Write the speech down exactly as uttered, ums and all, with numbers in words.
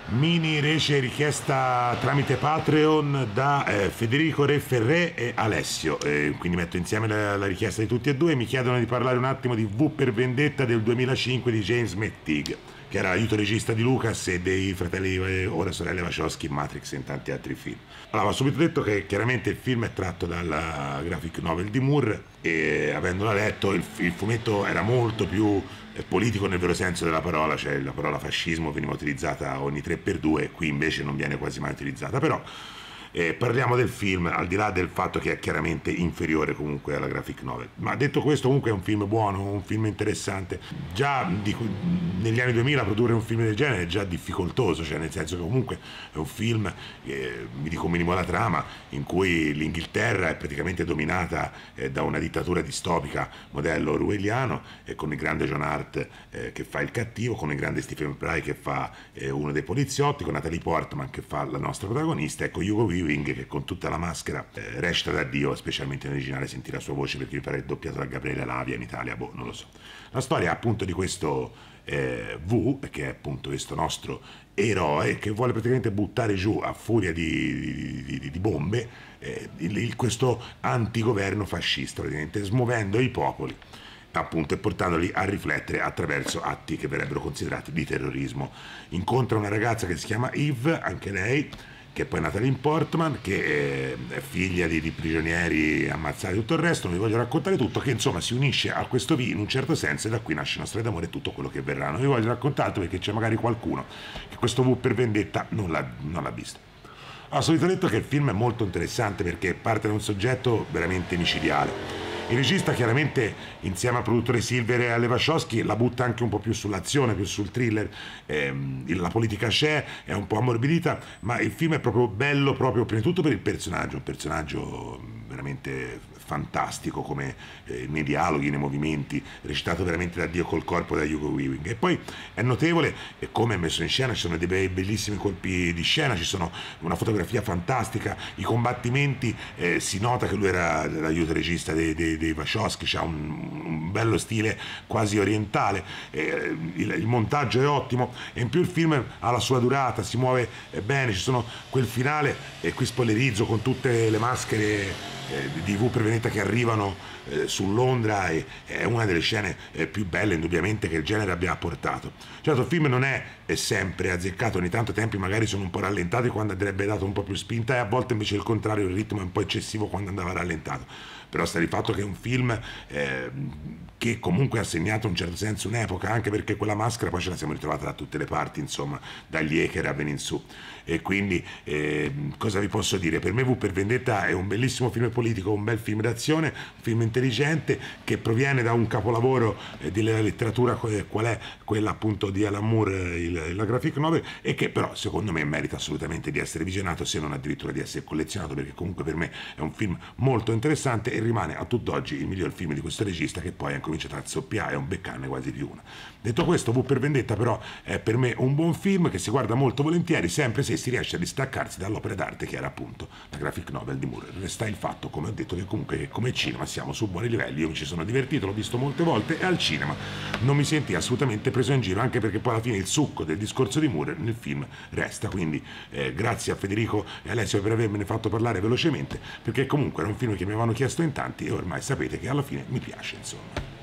Mini rece richiesta tramite Patreon da eh, Federico Re Ferré e Alessio, eh, quindi metto insieme la, la richiesta di tutti e due. Mi chiedono di parlare un attimo di V per Vendetta del duemilacinque di James McTeague, che era l'aiuto regista di Lucas e dei fratelli eh, ora sorelle Wachowski in Matrix e in tanti altri film. Allora, va subito detto che chiaramente il film è tratto dalla graphic novel di Moore e avendola letto il, il fumetto era molto più eh, politico nel vero senso della parola, cioè la parola fascismo veniva utilizzata ogni tre per due, qui invece non viene quasi mai utilizzata, però Eh, parliamo del film, al di là del fatto che è chiaramente inferiore comunque alla graphic novel. Ma detto questo, comunque è un film buono, un film interessante. Già di, negli anni duemila produrre un film del genere è già difficoltoso, cioè nel senso che comunque è un film, eh, mi dico minimo la trama, in cui l'Inghilterra è praticamente dominata eh, da una dittatura distopica modello orwelliano, e con il grande John Hurt eh, che fa il cattivo, con il grande Stephen Fry che fa eh, uno dei poliziotti, con Natalie Portman che fa la nostra protagonista, e con Hugo Weaving che con tutta la maschera eh, recita da Dio, specialmente in originale sentire la sua voce perché mi pare doppiato da Gabriele Lavia in Italia, boh, non lo so. La storia appunto di questo eh, V, che è appunto questo nostro eroe che vuole praticamente buttare giù a furia di, di, di, di bombe eh, il, il, questo antigoverno fascista, praticamente smuovendo i popoli appunto e portandoli a riflettere attraverso atti che verrebbero considerati di terrorismo. Incontra una ragazza che si chiama Eve, anche lei, che è poi Natalie Portman, che è figlia di, di prigionieri ammazzati e tutto il resto. Non vi voglio raccontare tutto, che insomma si unisce a questo V in un certo senso, e da qui nasce una storia d'amore e tutto quello che verrà. Non vi voglio raccontare perché c'è magari qualcuno che questo V per Vendetta non l'ha, non l'ha visto. Ho solito detto che il film è molto interessante perché parte da un soggetto veramente micidiale. Il regista chiaramente insieme al produttore Silver e alle Wachowski la butta anche un po' più sull'azione, più sul thriller, ehm, la politica c'è, è un po' ammorbidita, ma il film è proprio bello proprio prima di tutto per il personaggio, un personaggio veramente fantastico come eh, nei dialoghi, nei movimenti, recitato veramente da Dio col corpo da Hugo Weaving. E poi è notevole e come è messo in scena, ci sono dei bei, bellissimi colpi di scena, ci sono una fotografia fantastica, i combattimenti, eh, si nota che lui era l'aiuto regista dei, dei, dei Wachowski, c'ha un, un bello stile quasi orientale, eh, il, il montaggio è ottimo e in più il film ha la sua durata, si muove bene, ci sono quel finale, e qui spoilerizzo, con tutte le maschere Eh, di V per Vendetta che arrivano eh, su Londra, e è una delle scene eh, più belle indubbiamente che il genere abbia portato. Certo, il film non è, è sempre azzeccato, ogni tanto i tempi magari sono un po' rallentati quando andrebbe dato un po' più spinta, e a volte invece il contrario, il ritmo è un po' eccessivo quando andava rallentato. Però sta di fatto che è un film eh, che comunque ha segnato in un certo senso un'epoca, anche perché quella maschera poi ce la siamo ritrovata da tutte le parti, insomma, dagli Hacker a venire su. E quindi eh, cosa vi posso dire? Per me V per Vendetta è un bellissimo film politico, un bel film d'azione, un film intelligente che proviene da un capolavoro eh, della letteratura, qual è quella appunto di Alan Moore, il, la graphic novel, e che però secondo me merita assolutamente di essere visionato, se non addirittura di essere collezionato, perché comunque per me è un film molto interessante e rimane a tutt'oggi il miglior film di questo regista, che poi ha cominciato a zoppiare, è un beccanne quasi più una. Detto questo, V per Vendetta però è per me un buon film che si guarda molto volentieri, sempre se si riesce a distaccarsi dall'opera d'arte che era appunto la graphic novel di Moore. Resta il fatto, come ho detto, che comunque che come cinema siamo su buoni livelli. Io mi ci sono divertito, l'ho visto molte volte, e al cinema non mi senti assolutamente preso in giro, anche perché poi alla fine il succo del discorso di Moore nel film resta. Quindi eh, grazie a Federico e Alessio per avermene fatto parlare velocemente, perché comunque era un film che mi avevano chiesto in tanti e ormai sapete che alla fine mi piace, insomma.